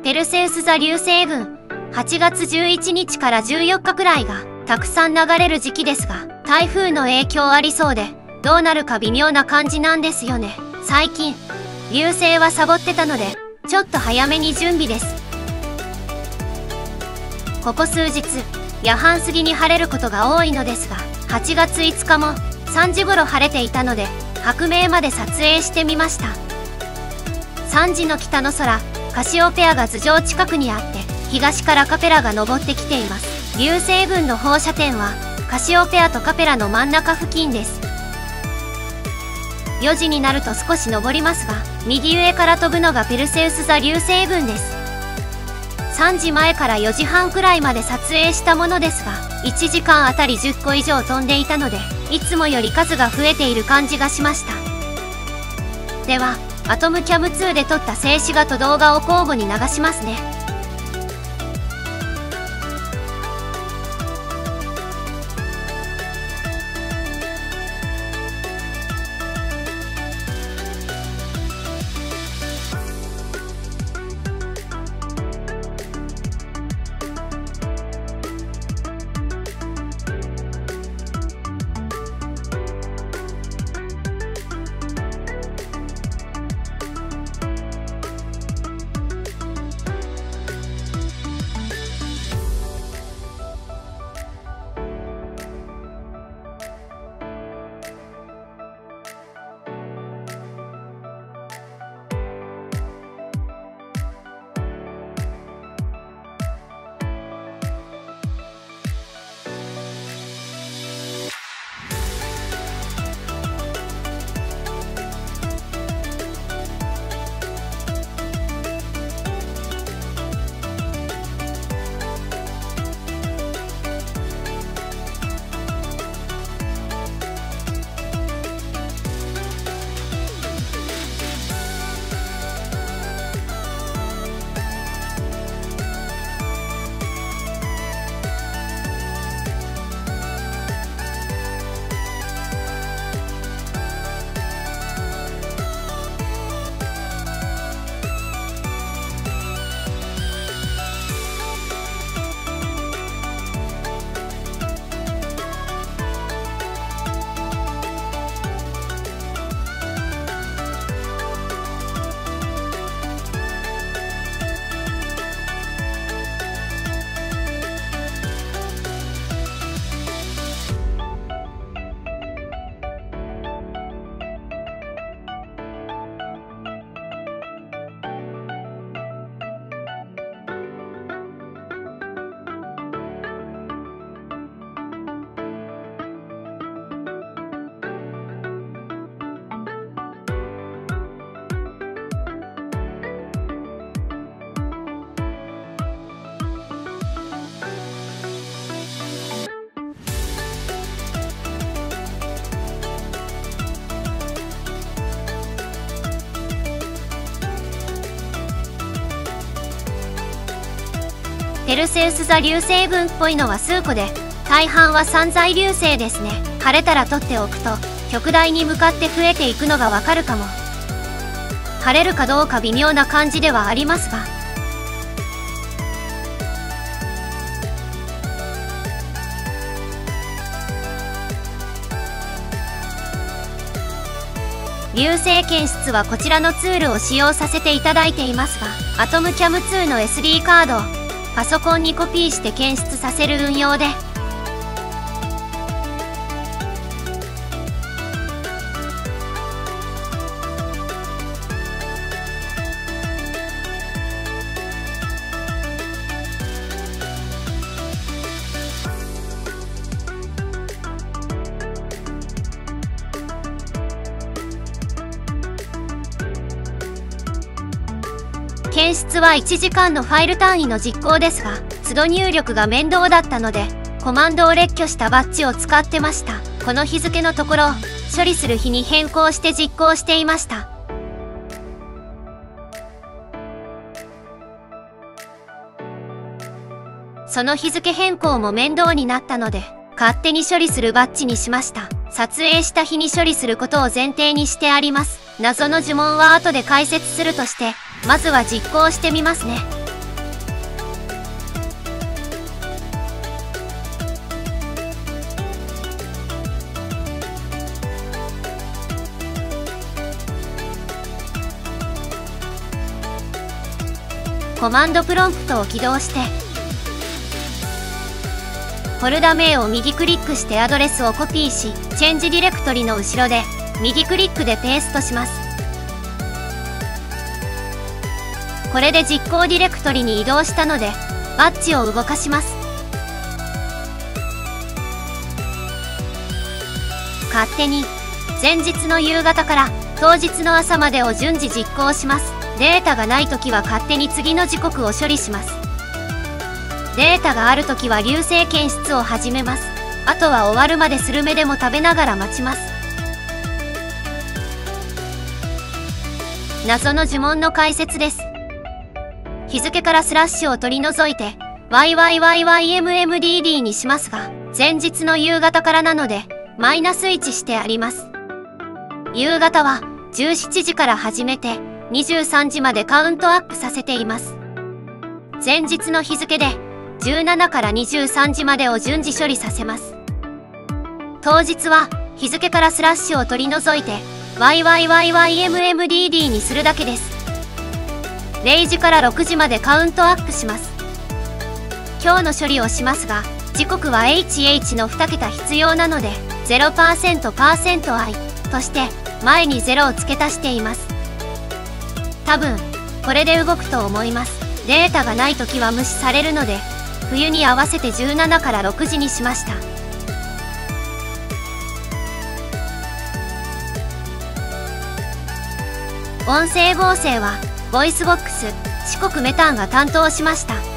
ペルセウス座流星群、8月11日から14日くらいがたくさん流れる時期ですが、台風の影響ありそうで、どうなるか微妙な感じなんですよね。最近、流星はサボってたので、ちょっと早めに準備です。ここ数日、夜半過ぎに晴れることが多いのですが、8月5日も3時頃晴れていたので、白明まで撮影してみました。3時の北の空、カシオペアが頭上近くにあって、東からカペラが昇ってきています。流星群の放射点は、カシオペアとカペラの真ん中付近です。4時になると少し昇りますが、右上から飛ぶのがペルセウス座流星群です。3時前から4時半くらいまで撮影したものですが、1時間あたり10個以上飛んでいたので、いつもより数が増えている感じがしました。では、アトムキャム2で撮った静止画と動画を交互に流しますね。ペルセウス座流星群っぽいのは数個で、大半は散在流星ですね。晴れたら撮っておくと、極大に向かって増えていくのがわかるかも。晴れるかどうか微妙な感じではありますが。流星検出はこちらのツールを使用させていただいていますが、アトムキャム2の SD カードをパソコンにコピーして検出させる運用で、検出は1時間のファイル単位の実行ですが、都度入力が面倒だったので、コマンドを列挙したバッジを使ってました。この日付のところ、処理する日に変更して実行していました。その日付変更も面倒になったので、勝手に処理するバッジにしました。撮影した日に処理することを前提にしてあります。謎の呪文は後で解説するとして、まずは実行してみますね。 コマンドプロンプトを起動して、フォルダ名を右クリックしてアドレスをコピーし、チェンジディレクトリの後ろで右クリックでペーストします。これで実行ディレクトリに移動したので、バッジを動かします。勝手に前日の夕方から当日の朝までを順次実行します。データがないときは勝手に次の時刻を処理します。データがあるときは流星検出を始めます。あとは終わるまでスルメでも食べながら待ちます。謎の呪文の解説です。日付からスラッシュを取り除いて YYYYMMDD にしますが、前日の夕方からなのでマイナス1してあります。夕方は17時から始めて23時までカウントアップさせています。前日の日付で17から23時までを順次処理させます。当日は日付からスラッシュを取り除いて YYYYMMDD にするだけです。0時から6時までカウントアップします。今日の処理をしますが、時刻は HH の2桁必要なので 0%%i として前に0を付け足しています。多分これで動くと思います。データがない時は無視されるので、冬に合わせて17から6時にしました。音声合成はボイスボックス四国メタンが担当しました。